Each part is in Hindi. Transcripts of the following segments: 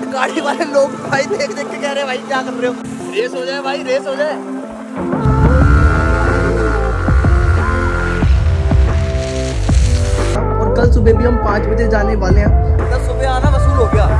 गाड़ी वाले लोग भाई देख देख के कह रहे हैं भाई क्या कर रहे हो, रेस हो जाए भाई, रेस हो जाए। और कल सुबह भी हम 5 बजे जाने वाले हैं, तो सुबह आना वसूल हो गया।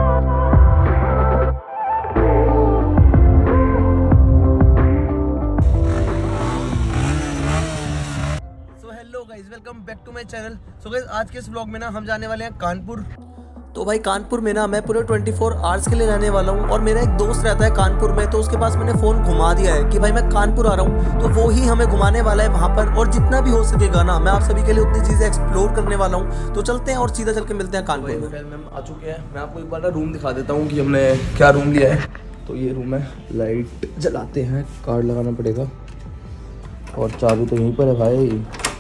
Welcome back to my channel. So guys आज के इस व्लॉग में ना हम जाने वाले हैं कानपुर। तो भाई कानपुर में ना मैं पूरे 24 आवर्स के लिए रहने वाला हूँ और मेरा एक दोस्त रहता है कानपुर में, तो उसके पास मैंने फ़ोन घुमा दिया है कि भाई मैं कानपुर आ रहा हूँ, तो वो ही हमें घुमाने वाला है वहाँ पर। और जितना भी हो सकेगा ना मैं आप सभी के लिए उतनी चीज़ें एक्सप्लोर करने वाला हूँ। तो चलते हैं और सीधा चल के मिलते हैं कानपुर में। मैम आ चुके हैं, मैं आपको एक बार रूम दिखा देता हूँ कि हमने क्या रूम लिया है। तो ये रूम है, लाइट जलाते हैं, कार्ड लगाना पड़ेगा और चाबी तो यहीं पर है भाई,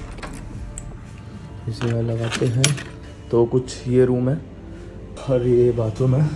इसे लगाते हैं। तो कुछ ये रूम है और ये बाथरूम है,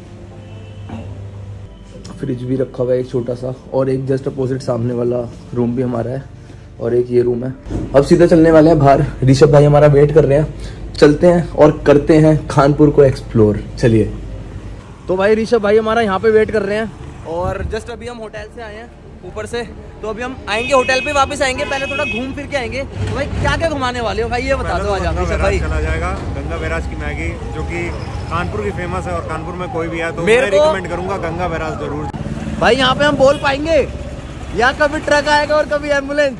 फ्रिज भी रखा हुआ है एक छोटा सा, और एक जस्ट अपोजिट सामने वाला रूम भी हमारा है, और एक ये रूम है। अब सीधा चलने वाले हैं बाहर, ऋषभ भाई हमारा वेट कर रहे हैं, चलते हैं और करते हैं कानपुर को एक्सप्लोर। चलिए। तो भाई ऋषभ भाई हमारा यहाँ पे वेट कर रहे हैं और जस्ट अभी हम होटल से आए हैं ऊपर से, तो अभी हम आएंगे होटल पे, वापस आएंगे, पहले थोड़ा घूम फिर के आएंगे। तो भाई क्या क्या घुमाने वाले हो भाई ये बता दो। आज भाई चला जाएगा गंगा बैराज की मैगी, जो कि कानपुर की फेमस है, और कानपुर में कोई भी है तो मैं रिकमेंड करूंगा गंगा बैराज जरूर। भाई यहाँ पे हम बोल पाएंगे या कभी ट्रक आएगा और कभी एम्बुलेंस।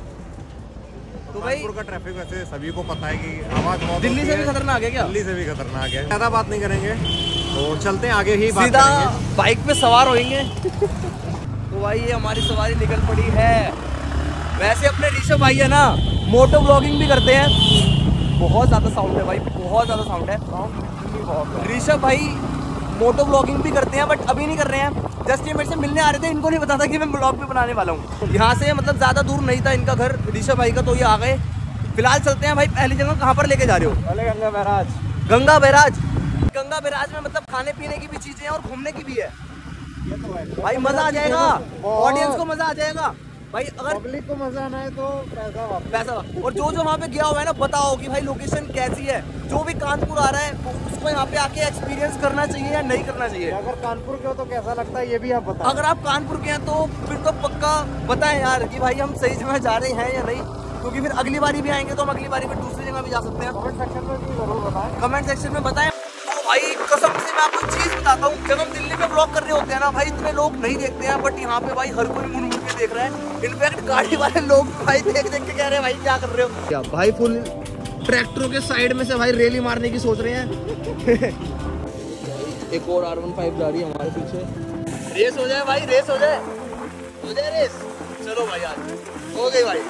तो भाई कानपुर का ट्रैफिक वैसे सभी को पता है कि आवाज बहुत दिल्ली से भी खतरनाक है क्या? दिल्ली से भी खतरनाक है। ज्यादा बात नहीं करेंगे, तो चलते हैं आगे ही बात सीधा करेंगे। बाइक पे सवार होंगे। तो भाई ये हमारी सवारी निकल पड़ी है। वैसे अपने ऋषभ भाई है ना मोटो ब्लॉगिंग भी करते हैं। बहुत ज़्यादा साउंड है भाई, बहुत ज़्यादा साउंड है। ऋषभ भाई मोटो ब्लॉगिंग भी करते हैं, बट अभी नहीं कर रहे हैं। जस्ट ये मेरे से मिलने आ रहे थे, इनको नहीं पता था कि मैं ब्लॉग भी बनाने वाला हूँ। यहाँ से मतलब ज़्यादा दूर नहीं था इनका घर ऋषभ भाई का, तो ये आ गए। फिलहाल चलते हैं भाई, पहली जगह कहाँ पर लेके जा रहे हो? Ganga barrage. Ganga barrage. Ganga barrage में मतलब खाने पीने की भी चीज़ें हैं और घूमने की भी है भाई, मजा आ जाएगा, ऑडियंस को मजा आ जाएगा भाई। अगर पब्लिक को मजा आना है तो पैसा और जो वहाँ पे गया हुआ है ना बताओ कि भाई लोकेशन कैसी है। जो भी कानपुर आ रहा है उसको यहाँ पे आके एक्सपीरियंस करना चाहिए या नहीं करना चाहिए। अगर कानपुर के हो तो कैसा लगता है ये भी आप बताओ। अगर आप कानपुर के हैं तो फिर तो पक्का बताएं यार कि भाई हम सही जगह जा रहे हैं या नहीं, क्योंकि फिर अगली बारी भी आएंगे तो हम अगली बारी में दूसरी जगह भी जा सकते हैं। कमेंट सेक्शन में बताएं। भाई कसम से मैं आपको चीज बताता हूँ, जब हम दिल्ली में ब्लॉग कर रहे होते हैं ना भाई इतने लोग नहीं देखते हैं, बट यहाँ पे भाई हर कोई मुड़ मुड़ के देख रहा है। इनफैक्ट गाड़ी वाले लोग भाई देख देख के कह रहे हैं भाई क्या कर रहे हो क्या। भाई फुल ट्रैक्टरों के साइड में से भाई रेली मारने की सोच रहे हैं। एक और R15 जा रही है हमारे पीछे। रेस हो जाए भाई, रेस हो जाए, हो जाए रेस। चलो भाई आज हो गई भाई।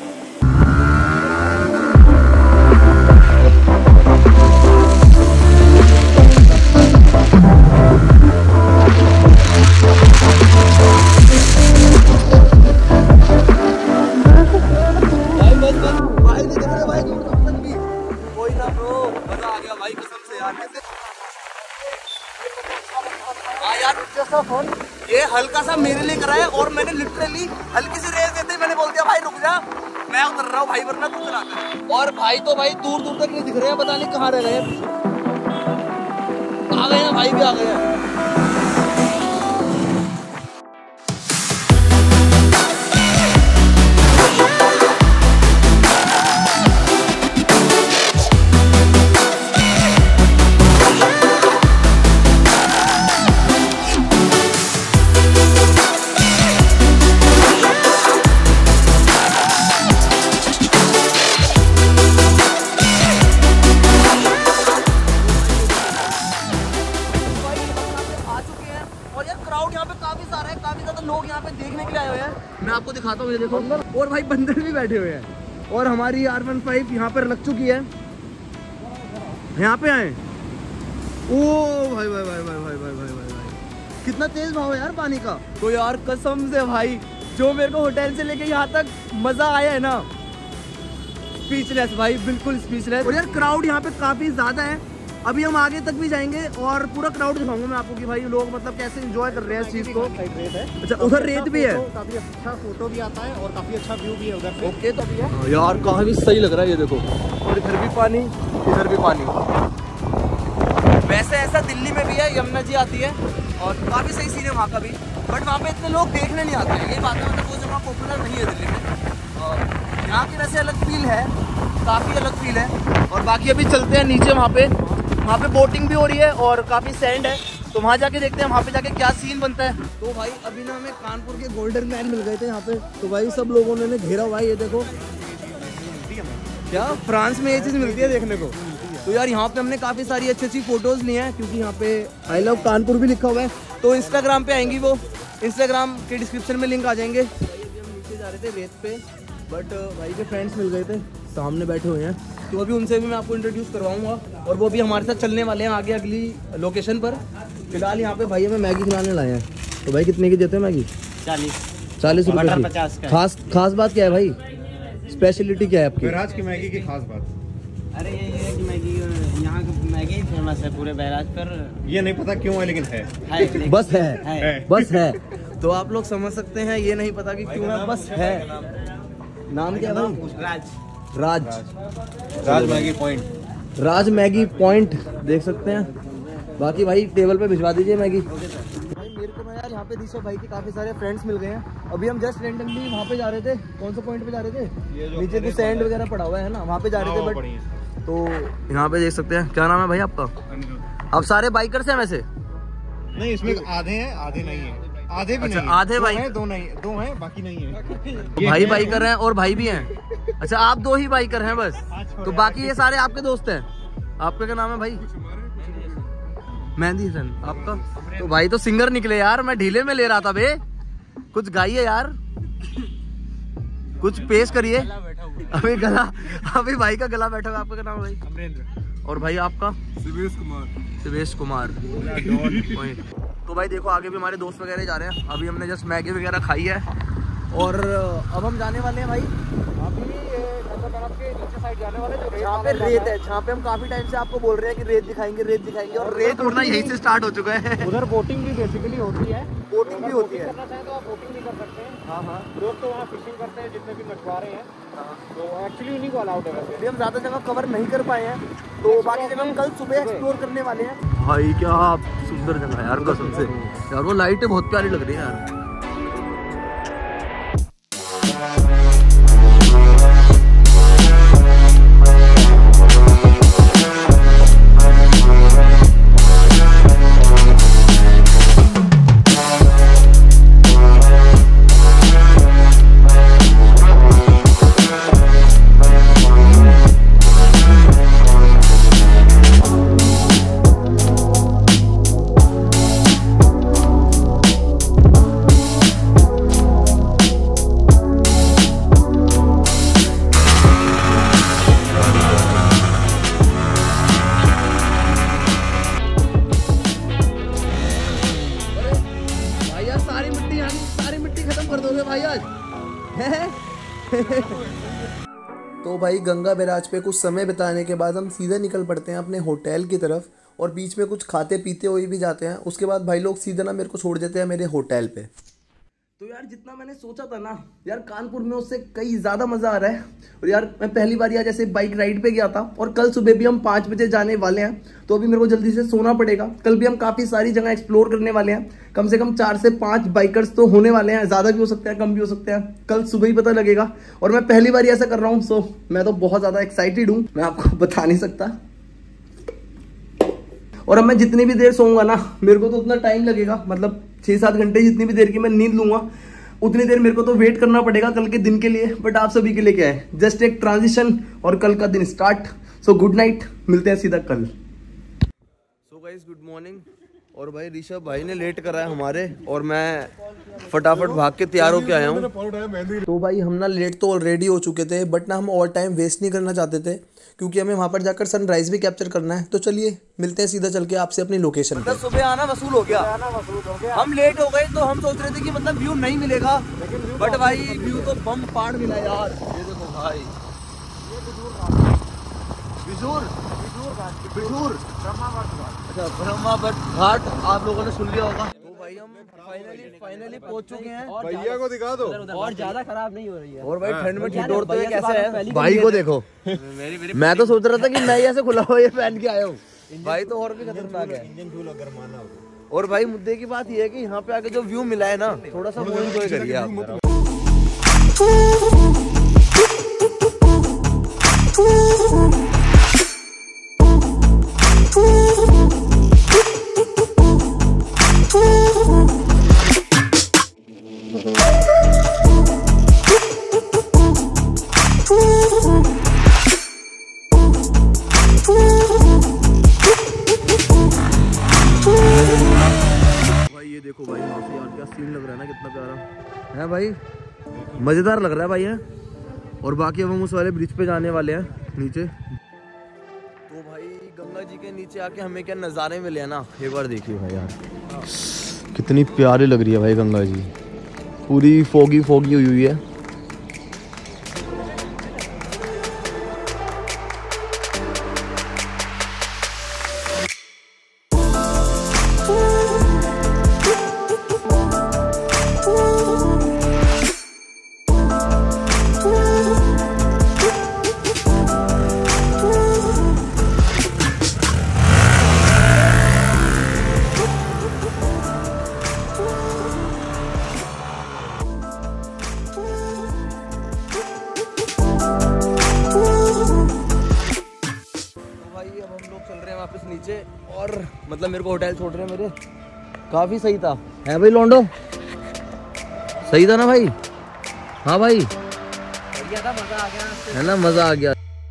ये हल्का सा मेरे लिए करा है और मैंने लिटरली हल्की सी रेस देते ही मैंने बोल दिया भाई रुक जा, मैं उतर रहा हूँ भाई, वरना तू चला कर। और भाई तो भाई दूर दूर तक नहीं दिख रहे हैं, पता नहीं कहाँ रह गए। आ गए हैं भाई, भी आ गए हैं। लोग यहाँ पे देखने के लिए आए हुए हैं, मैं आपको दिखाता हूँ, ये देखो। और भाई बंदर भी बैठे हुए हैं, और हमारी R15 यहाँ पर लग चुकी है। यहाँ पे आए, ओ भाई भाई भाई भाई भाई भाई भाई भाई भाई कितना तेज भाव है यार पानी का। तो यार कसम से भाई जो मेरे को होटल से लेके यहाँ तक मजा आया है ना, स्पीचलेस भाई, बिल्कुल स्पीचलेस। और यार क्राउड यहाँ पे काफी ज्यादा है। अभी हम आगे तक भी जाएंगे और पूरा क्राउड दिखाऊंगा मैं आपको कि भाई लोग मतलब कैसे एंजॉय कर रहे हैं इस चीज को। अच्छा उधर रेत भी है, काफी अच्छा फोटो भी आता है और काफी अच्छा व्यू भी है उधर से। ओके तो यार काफी सही लग रहा है ये देखो। और इधर भी पानी, इधर भी पानी। वैसे ऐसा दिल्ली में भी है, यमुना जी आती है और काफ़ी सही सीन है वहाँ का भी, बट वहाँ पे इतने लोग देखने नहीं आते हैं। यही बात है, मतलब वो जगह पॉपुलर नहीं है दिल्ली में। और यहाँ की वैसे अलग फील है, काफ़ी अलग फील है। और बाकी अभी चलते हैं नीचे, वहाँ पे बोटिंग भी हो रही है और काफ़ी सैंड है, तो वहाँ जाके देखते हैं वहाँ पे जाके क्या सीन बनता है। तो भाई अभी ना हमें कानपुर के गोल्डन मैन मिल गए थे यहाँ पे, तो भाई सब लोगों ने घेरा हुआ है। ये देखो क्या फ्रांस में ये चीज़ मिलती है देखने को। तो यार यहाँ पे हमने काफ़ी सारी अच्छी फोटोज़ ली हैं, क्योंकि यहाँ पे आई लव कानपुर भी लिखा हुआ है। तो इंस्टाग्राम पे आएंगी वो, इंस्टाग्राम के डिस्क्रिप्शन में लिंक आ जाएंगे। भाई अभी हम नीचे जा रहे थे रेत पे, बट भाई के फ्रेंड्स मिल गए थे, सामने बैठे हुए हैं, तो अभी उनसे भी मैं आपको इंट्रोड्यूस करवाऊंगा और वो भी हमारे साथ चलने वाले हैं आगे अगली लोकेशन पर। फिलहाल यहाँ पे भाई हमें मैगी खिलाने लाए हैं। तो भाई कितने की देते हैं मैगी? 40 रुपये की। खास बात क्या है भाई, स्पेशलिटी क्या है आपकी? बहराज की मैगी की खास बात, अरे ये है कि मैगी यहाँ की मैगी फेमस है पूरे बहराज पर। ये नहीं पता क्यों है, लेकिन है बस है बस है। तो आप लोग समझ सकते हैं, ये नहीं पता कि क्यों है, बस है। नाम क्या है भाई? Raj Maggi point, Raj Maggi point देख सकते हैं। बाकी भाई टेबल पे भिजवा दीजिए मैगी। भाई मेरे को ना यार यहाँ पे ऋषभ भाई के काफी सारे फ्रेंड्स मिल गए हैं। अभी हम जस्ट रैंडमली वहाँ पे जा रहे थे। कौन सा पॉइंट पे जा रहे थे? नीचे कुछ सैंड वगैरह पड़ा हुआ है ना, वहाँ पे जा रहे थे। बट तो यहाँ पे देख सकते हैं। क्या नाम है भाई आपका? आप सारे बाइकर्स हैं वैसे? नहीं, इसमें आधे हैं आधे नहीं है, आधे भी अच्छा, नहीं आधे भाई, दो नहीं, दो हैं बाकी नहीं है। भाई बाइकर हैं और भाई भी हैं। अच्छा, आप दो ही बाइकर हैं बस, तो बाकी ये सारे आपके दोस्त हैं। आपका क्या नाम है भाई? मेहंदी हसन। आपका? तो भाई तो सिंगर निकले यार, मैं ढीले में ले रहा था बे। कुछ गाइए यार, कुछ पेश करिए। अभी भाई का गला बैठा हुआ। आपका क्या नाम है भाई? अमरेंद्र। और भाई आपका? शिवेश कुमार। तो भाई देखो आगे भी हमारे दोस्त वगैरह जा रहे हैं। अभी हमने जस्ट मैगी वगैरह खाई है और अब हम जाने वाले हैं भाई अभी के नीचे साइड जाने वाले, जहाँ पे रेत है, जहाँ पे हम काफी टाइम से आपको बोल रहे हैं कि रेत दिखाएंगे और रेत उड़ना यहीं से स्टार्ट हो चुका है। उधर बोटिंग भी बेसिकली होती है, बोटिंग भी होती है। करना चाहें तो आप बोटिंग भी कर सकते हैं। हाँ लोग तो वहाँ फिशिंग करते हैं जितने भी मछुआरे हैं, तो एक्चुअली उन्हीं को अलाउड है। वैसे अभी हम ज्यादा जगह कवर नहीं कर पाए हैं, तो बाकी जगह हम कल सुबह एक्सप्लोर करने वाले हैं। भाई क्या सुंदर जगह है यार, कसम से यार। वो लाइटें बहुत प्यारी लग रही है यार। तो भाई गंगा बैराज पे कुछ समय बिताने के बाद हम सीधे निकल पड़ते हैं अपने होटल की तरफ, और बीच में कुछ खाते पीते हुए भी जाते हैं। उसके बाद भाई लोग सीधे ना मेरे को छोड़ देते हैं मेरे होटल पे। तो यार जितना मैंने सोचा था ना यार कानपुर में, उससे कई ज़्यादा मज़ा आ रहा है। और यार मैं पहली बार यार जैसे बाइक राइड पे गया था, और कल सुबह भी हम 5 बजे जाने वाले हैं, तो अभी मेरे को जल्दी से सोना पड़ेगा। कल भी हम काफ़ी सारी जगह एक्सप्लोर करने वाले हैं। कम से कम 4 से 5 बाइकर्स तो होने वाले हैं, ज़्यादा भी हो सकते हैं, कम भी हो सकते हैं, कल सुबह ही पता लगेगा। और मैं पहली बार ऐसा कर रहा हूँ, सो मैं तो बहुत ज़्यादा एक्साइटेड हूँ, मैं आपको बता नहीं सकता। और अब मैं जितनी भी देर सोऊंगा ना, मेरे को तो उतना टाइम लगेगा, मतलब 6-7 घंटे जितनी भी देर की मैं नींद लूंगा उतनी देर मेरे को तो वेट करना पड़ेगा कल के दिन के लिए। बट आप सभी के लिए क्या है, जस्ट एक ट्रांजिशन और कल का दिन स्टार्ट। सो गुड नाइट, मिलते हैं सीधा कल। So guys good morning. और भाई ऋषभ भाई ने लेट करा है हमारे, और मैं फटाफट भाग के तैयार होके आया हूँ। तो भाई हम ना लेट तो ऑलरेडी हो चुके थे, बट ना हम और टाइम वेस्ट नहीं करना चाहते थे, क्योंकि हमें वहाँ पर जाकर सनराइज भी कैप्चर करना है। तो चलिए मिलते हैं सीधा चल के आपसे अपनी लोकेशन पर। सुबह आना वसूल हो गया, हम लेट हो गए, तो हम सोच रहे थे कि मतलब व्यू नहीं मिलेगा, बट भाई व्यू तो बम पाड़ मिला यार। ये देखो भाई, बिजूर अच्छा ब्रह्मावर्त घाट आप लोगों ने सुन लिया होगा। तो भाई हम फाइनली पहुंच चुके हैं। भैया को दिखा दो, और ज्यादा खराब नहीं हो रही है। और भाई ठंड में ठिठुरते हुए कैसा है भाई को देखो। मैं तो सोच रहा था कि मैं ऐसे खुला हुआ ये पहन के आया हूँ, भाई तो और भी खतरनाक है। इंजन फ्यूल अगर माना होगा। और भाई मुद्दे की बात ये है कि यहाँ पे आके जो व्यू मिला है ना, थोड़ा सा वो एंजॉय करिए आप जरा। ये देखो भाई यहाँ से यार क्या सीन लग रहा है ना, कितना प्यारा है भाई, मजेदार लग रहा है भाई है। और बाकी अब हम उस वाले ब्रिज पे जाने वाले हैं नीचे। तो भाई गंगा जी के नीचे आके हमें क्या नज़ारे मिले हैं ना, एक बार देखिए भाई यार कितनी प्यारी लग रही है भाई गंगा जी, पूरी फोगी फोगी हुई है। वापस नीचे और मतलब मेरे को होटल छोड़ रहे हैं मेरे, काफी सही था है भाई लौंडो, सही था ना भाई? हाँ भाई बढ़िया था, मजा आ गया है ना, मजा आ गया।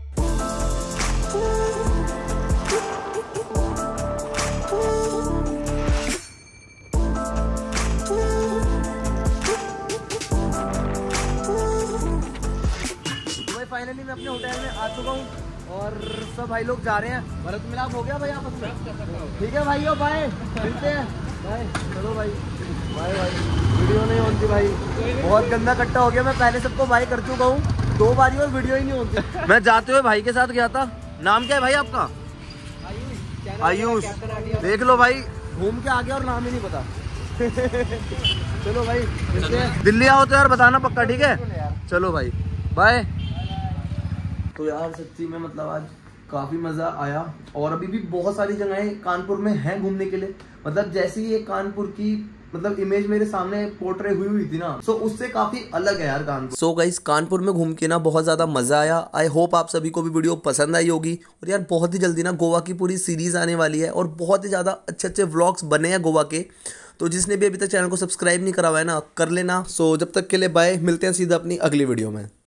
तो भाई फाइनली मैं अपने होटल में आ चुका हूँ और सब भाई लोग जा रहे हैं। भरत मिलाप हो गया भाई आपस में, ठीक है भाई, बाय, मिलते हैं, बाय। चलो भाई बाय बाय। वीडियो नहीं होती भाई, बहुत गंदा कट्टा हो गया, मैं पहले सबको बाय कर चुका हूँ 2 बारी और वीडियो ही नहीं होती। मैं जाते हुए भाई के साथ गया था, नाम क्या है भाई आपका? आयुष। देख लो भाई घूम के आ गया और नाम ही नहीं पता। चलो भाई मिलते हैं, दिल्ली आओ तो यार बताना पक्का, ठीक है? चलो भाई बाय। तो यार सच्ची में मतलब आज काफ़ी मज़ा आया और अभी भी बहुत सारी जगहें कानपुर में हैं घूमने के लिए। मतलब जैसे ही ये कानपुर की मतलब इमेज मेरे सामने पोर्ट्रे हुई थी ना, सो उससे काफ़ी अलग है यार कानपुर। सो गाइस कानपुर में घूम के ना बहुत ज़्यादा मज़ा आया। आई होप आप सभी को भी वीडियो पसंद आई होगी। और यार बहुत ही जल्दी ना गोवा की पूरी सीरीज़ आने वाली है और बहुत ही ज़्यादा अच्छे अच्छे व्लॉग्स बने हैं गोवा के। तो जिसने भी अभी तक चैनल को सब्सक्राइब नहीं करा हुआ है ना, कर लेना। सो जब तक के लिए बाय, मिलते हैं सीधा अपनी अगली वीडियो में।